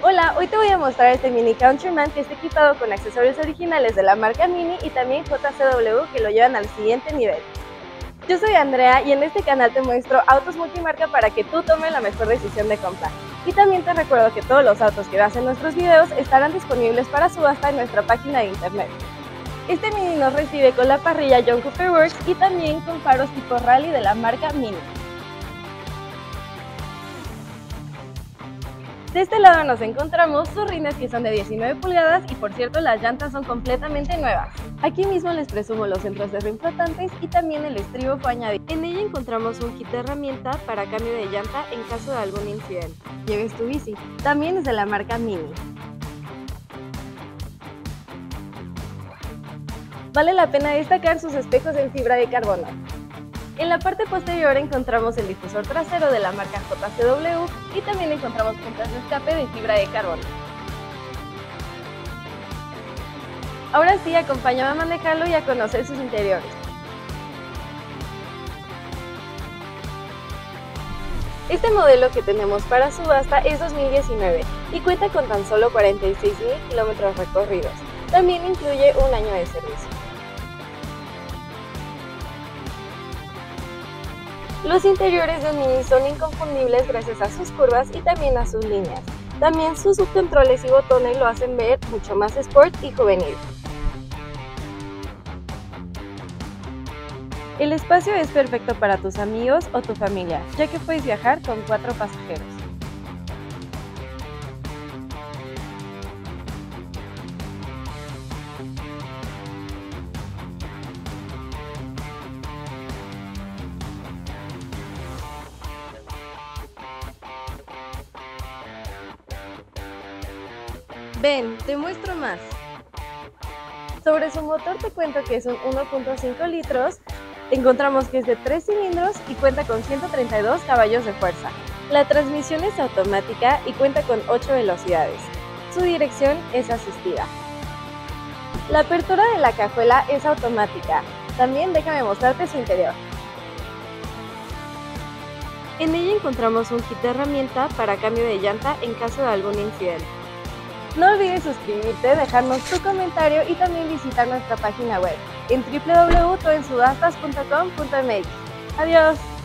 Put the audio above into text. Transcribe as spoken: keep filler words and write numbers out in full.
Hola, hoy te voy a mostrar este Mini Countryman que está equipado con accesorios originales de la marca Mini y también J C W que lo llevan al siguiente nivel. Yo soy Andrea y en este canal te muestro autos multimarca para que tú tomes la mejor decisión de compra. Y también te recuerdo que todos los autos que veas en nuestros videos estarán disponibles para subasta en nuestra página de internet. Este Mini nos recibe con la parrilla John Cooper Works y también con faros tipo rally de la marca Mini. De este lado nos encontramos sus rines que son de diecinueve pulgadas y por cierto las llantas son completamente nuevas. Aquí mismo les presumo los centros de rin flotantes y también el estribo fue añadido. En ella encontramos un kit de herramienta para cambio de llanta en caso de algún incidente. Lleves tu bici. También es de la marca Mini. Vale la pena destacar sus espejos en fibra de carbono. En la parte posterior encontramos el difusor trasero de la marca J C W y también encontramos puntas de escape de fibra de carbono. Ahora sí, acompáñame a manejarlo y a conocer sus interiores. Este modelo que tenemos para subasta es dos mil diecinueve y cuenta con tan solo cuarenta y seis mil kilómetros recorridos. También incluye un año de servicio. Los interiores de un Mini son inconfundibles gracias a sus curvas y también a sus líneas. También sus subcontroles y botones lo hacen ver mucho más sport y juvenil. El espacio es perfecto para tus amigos o tu familia, ya que puedes viajar con cuatro pasajeros. Ven, te muestro más. Sobre su motor te cuento que es un uno punto cinco litros, encontramos que es de tres cilindros y cuenta con ciento treinta y dos caballos de fuerza. La transmisión es automática y cuenta con ocho velocidades. Su dirección es asistida. La apertura de la cajuela es automática. También déjame mostrarte su interior. En ella encontramos un kit de herramienta para cambio de llanta en caso de algún incidente. No olvides suscribirte, dejarnos tu comentario y también visitar nuestra página web en w w w punto todo en subastas punto com punto m x. Adiós.